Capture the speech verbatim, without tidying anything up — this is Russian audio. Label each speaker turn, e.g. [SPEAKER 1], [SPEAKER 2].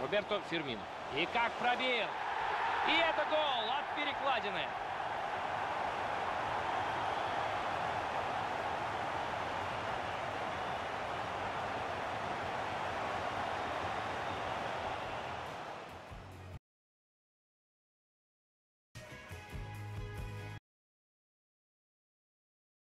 [SPEAKER 1] Роберто Фирмино. И как пробил! И это гол от перекладины.